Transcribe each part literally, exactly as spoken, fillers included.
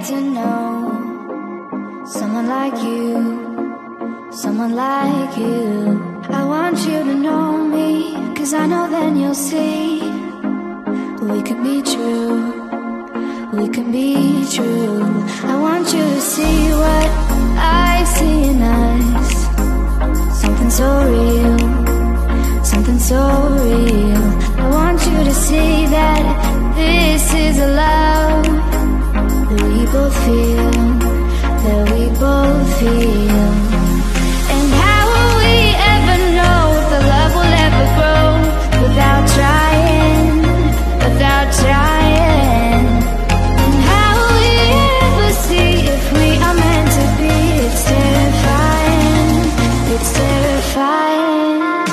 to know someone like you, someone like you. I want you to know me, 'cause I know then you'll see we could be true, we can be true. I want you to see what I see in us, something so real, something so real. I want you to see that this is a love that we both feel, that we both feel. And how will we ever know if the love will ever grow without trying, without trying? And how will we ever see if we are meant to be? It's terrifying, it's terrifying.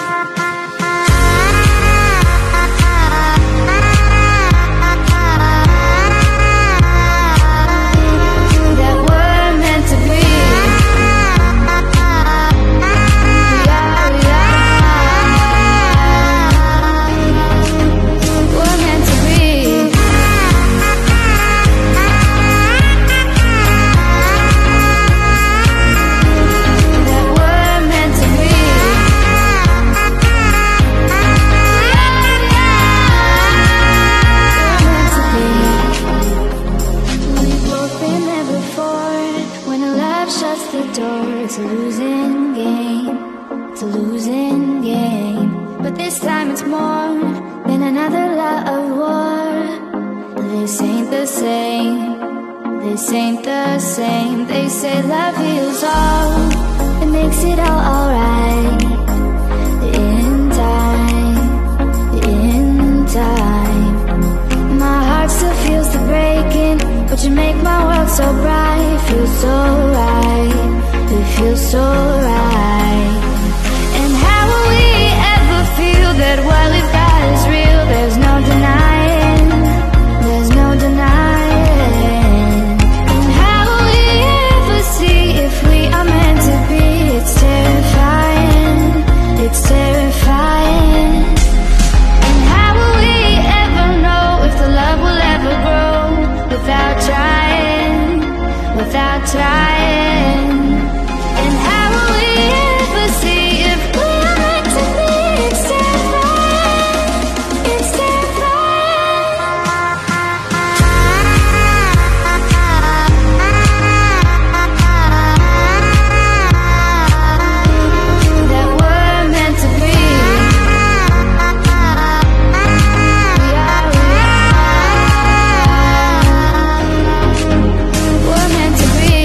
It's a losing game, it's a losing game. But this time it's more than another love war. This ain't the same, this ain't the same. They say love heals all, it makes it all alright. In time, in time. My heart still feels the breaking, but you make my world so bright. Feels so right, it feels so right. And how will we ever feel that what we've got is real? There's no denying, there's no denying. And how will we ever see if we are meant to be? It's terrifying, it's terrifying. And how will we ever know if the love will ever grow without trying, without trying? And how will we ever see if we are meant to be? It's terrifying, it's terrifying. That we're meant to be. We are, we are. We're meant to be.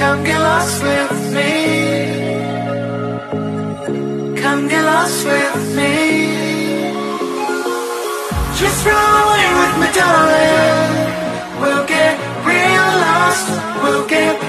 Come get lost with me. Come get lost with me. Just run away with me, darling. We'll get real lost. We'll get